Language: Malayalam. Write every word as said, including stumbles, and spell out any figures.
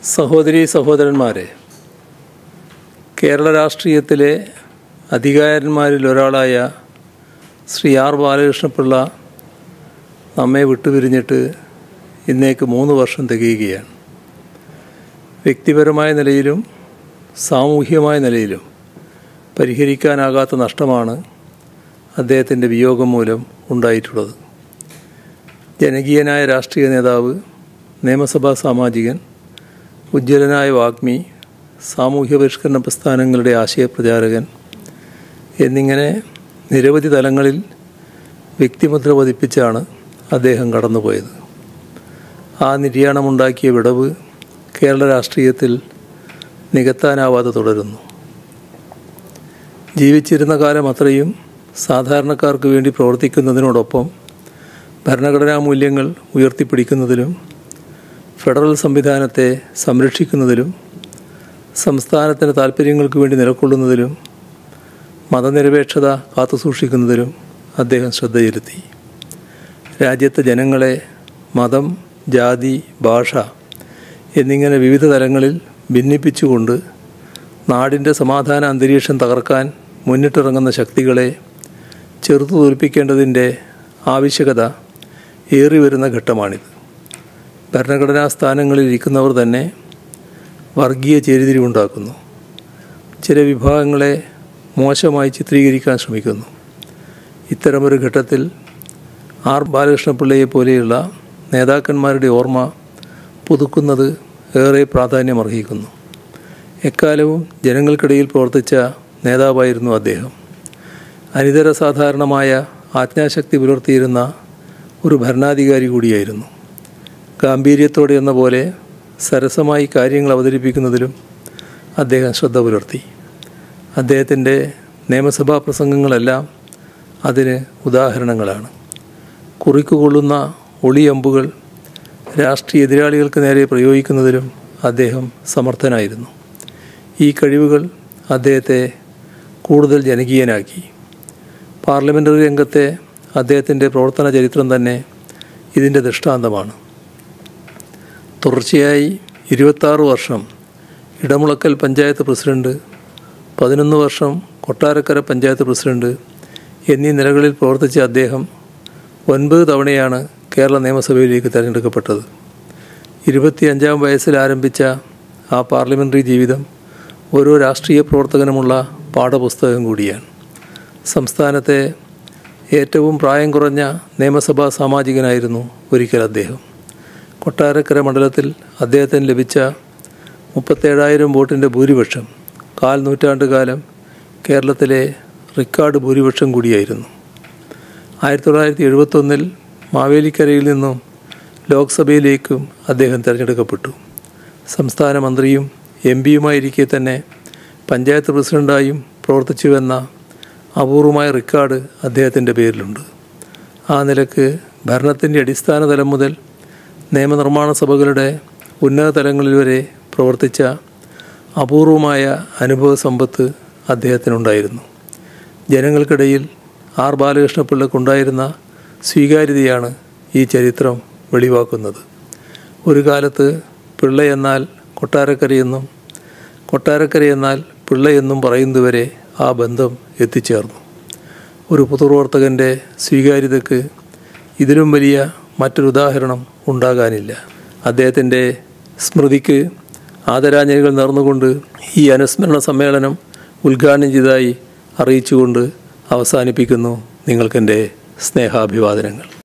സഹോദരീ സഹോദരന്മാരെ, കേരള രാഷ്ട്രീയത്തിലെ അധികാരന്മാരിൽ ഒരാളായ ശ്രീ ആർ ബാലകൃഷ്ണപിള്ള നമ്മെ വിട്ടുപിരിഞ്ഞിട്ട് ഇന്നേക്ക് മൂന്ന് വർഷം തികയുകയാണ്. വ്യക്തിപരമായ നിലയിലും സാമൂഹ്യമായ നിലയിലും പരിഹരിക്കാനാകാത്ത നഷ്ടമാണ് അദ്ദേഹത്തിൻ്റെ വിയോഗം മൂലം ഉണ്ടായിട്ടുള്ളത്. ജനകീയനായ രാഷ്ട്രീയ നേതാവ്, നിയമസഭാ സാമാജികൻ, ഉജ്ജ്വലനായ വാഗ്മി, സാമൂഹ്യ പരിഷ്കരണ പ്രസ്ഥാനങ്ങളുടെ ആശയപ്രചാരകൻ എന്നിങ്ങനെ നിരവധി തലങ്ങളിൽ വ്യക്തിമുദ്ര പതിപ്പിച്ചാണ് അദ്ദേഹം കടന്നുപോയത്. ആ നിര്യാണമുണ്ടാക്കിയ വിടവ് കേരള രാഷ്ട്രീയത്തിൽ നികത്താനാവാതെ തുടരുന്നു. ജീവിച്ചിരുന്ന കാലം അത്രയും സാധാരണക്കാർക്ക് വേണ്ടി പ്രവർത്തിക്കുന്നതിനോടൊപ്പം ഭരണഘടനാ മൂല്യങ്ങൾ ഉയർത്തിപ്പിടിക്കുന്നതിലും ഫെഡറൽ സംവിധാനത്തെ സംരക്ഷിക്കുന്നതിലും സംസ്ഥാനത്തിൻ്റെ താൽപ്പര്യങ്ങൾക്ക് വേണ്ടി നിലകൊള്ളുന്നതിലും മതനിരപേക്ഷത കാത്തുസൂക്ഷിക്കുന്നതിലും അദ്ദേഹം ശ്രദ്ധ ചെലുത്തി. രാജ്യത്തെ ജനങ്ങളെ മതം, ജാതി, ഭാഷ എന്നിങ്ങനെ വിവിധ തലങ്ങളിൽ ഭിന്നിപ്പിച്ചുകൊണ്ട് നാടിൻ്റെ സമാധാന അന്തരീക്ഷം തകർക്കാൻ മുന്നിട്ടിറങ്ങുന്ന ശക്തികളെ ചെറുത്തു തോൽപ്പിക്കേണ്ടതിൻ്റെ ആവശ്യകത ഏറി വരുന്ന ഘട്ടമാണിത്. ഭരണഘടനാ സ്ഥാനങ്ങളിൽ ഇരിക്കുന്നവർ തന്നെ വർഗീയ ചേരിതിരിവുണ്ടാക്കുന്നു. ചില വിഭാഗങ്ങളെ മോശമായി ചിത്രീകരിക്കാൻ ശ്രമിക്കുന്നു. ഇത്തരമൊരു ഘട്ടത്തിൽ ആർ ബാലകൃഷ്ണപിള്ളയെ പോലെയുള്ള നേതാക്കന്മാരുടെ ഓർമ്മ പുതുക്കുന്നത് ഏറെ പ്രാധാന്യമർഹിക്കുന്നു. എക്കാലവും ജനങ്ങൾക്കിടയിൽ പ്രവർത്തിച്ച നേതാവായിരുന്നു അദ്ദേഹം. അനിതര സാധാരണമായ ആജ്ഞാശക്തി പുലർത്തിയിരുന്ന ഒരു ഭരണാധികാരി കൂടിയായിരുന്നു. ഗാംഭീര്യത്തോടെ എന്ന പോലെ സരസമായി കാര്യങ്ങൾ അവതരിപ്പിക്കുന്നതിലും അദ്ദേഹം ശ്രദ്ധ പുലർത്തി. അദ്ദേഹത്തിൻ്റെ നിയമസഭാ പ്രസംഗങ്ങളെല്ലാം അതിന് ഉദാഹരണങ്ങളാണ്. കുറിക്കുകൊള്ളുന്ന ഒളിയമ്പുകൾ രാഷ്ട്രീയ എതിരാളികൾക്ക് നേരെ പ്രയോഗിക്കുന്നതിലും അദ്ദേഹം സമർത്ഥനായിരുന്നു. ഈ കഴിവുകൾ അദ്ദേഹത്തെ കൂടുതൽ ജനകീയനാക്കി. പാർലമെൻ്ററി രംഗത്തെ അദ്ദേഹത്തിൻ്റെ പ്രവർത്തന ചരിത്രം തന്നെ ഇതിൻ്റെ ദൃഷ്ടാന്തമാണ്. തുടർച്ചയായി ഇരുപത്താറ് വർഷം ഇടമുളക്കൽ പഞ്ചായത്ത് പ്രസിഡന്റ്, പതിനൊന്ന് വർഷം കൊട്ടാരക്കര പഞ്ചായത്ത് പ്രസിഡന്റ് എന്നീ നിലകളിൽ പ്രവർത്തിച്ച അദ്ദേഹം ഒൻപത് തവണയാണ് കേരള നിയമസഭയിലേക്ക് തിരഞ്ഞെടുക്കപ്പെട്ടത്. ഇരുപത്തിയഞ്ചാം വയസ്സിൽ ആരംഭിച്ച ആ പാർലമെൻ്ററി ജീവിതം ഓരോ രാഷ്ട്രീയ പ്രവർത്തകനുമുള്ള പാഠപുസ്തകം കൂടിയാണ്. സംസ്ഥാനത്തെ ഏറ്റവും പ്രായം കുറഞ്ഞ നിയമസഭാ സാമാജികനായിരുന്നു ഒരിക്കൽ അദ്ദേഹം. കൊട്ടാരക്കര മണ്ഡലത്തിൽ അദ്ദേഹത്തിന് ലഭിച്ച മുപ്പത്തേഴായിരം വോട്ടിൻ്റെ ഭൂരിപക്ഷം കാൽ നൂറ്റാണ്ട് കാലം കേരളത്തിലെ റെക്കോർഡ് ഭൂരിപക്ഷം കൂടിയായിരുന്നു. ആയിരത്തി തൊള്ളായിരത്തി എഴുപത്തൊന്നിൽ മാവേലിക്കരയിൽ നിന്നും ലോക്സഭയിലേക്കും അദ്ദേഹം തിരഞ്ഞെടുക്കപ്പെട്ടു. സംസ്ഥാന മന്ത്രിയും എം പിയുമായിരിക്കെ തന്നെ പഞ്ചായത്ത് പ്രസിഡൻ്റായും പ്രവർത്തിച്ചുവെന്ന അപൂർവമായ റെക്കോർഡ് അദ്ദേഹത്തിൻ്റെ പേരിലുണ്ട്. ആ നിലക്ക് ഭരണത്തിൻ്റെ അടിസ്ഥാന തലം മുതൽ നിയമനിർമ്മാണ സഭകളുടെ ഉന്നത തലങ്ങളിൽ വരെ പ്രവർത്തിച്ച അപൂർവമായ അനുഭവ സമ്പത്ത് അദ്ദേഹത്തിനുണ്ടായിരുന്നു. ജനങ്ങൾക്കിടയിൽ ആർ ബാലകൃഷ്ണപിള്ളക്കുണ്ടായിരുന്ന സ്വീകാര്യതയാണ് ഈ ചരിത്രം വെളിവാക്കുന്നത്. ഒരു കാലത്ത് പിള്ളയെന്നാൽ കൊട്ടാരക്കരയെന്നും കൊട്ടാരക്കരയെന്നാൽ പിള്ളയെന്നും പറയുന്നതുവരെ ആ ബന്ധം എത്തിച്ചേർന്നു. ഒരു പൊതുപ്രവർത്തകൻ്റെ സ്വീകാര്യതയ്ക്ക് ഇതിലും വലിയ മറ്റൊരു ഉദാഹരണം ഉണ്ടാകാനില്ല. അദ്ദേഹത്തിൻ്റെ സ്മൃതിക്ക് ആദരാഞ്ജലികൾ നേർന്നുകൊണ്ട് ഈ അനുസ്മരണ സമ്മേളനം ഉദ്ഘാടനം ചെയ്തതായി അറിയിച്ചുകൊണ്ട് അവസാനിപ്പിക്കുന്നു. നിങ്ങൾക്കെൻ്റെ സ്നേഹാഭിവാദനങ്ങൾ.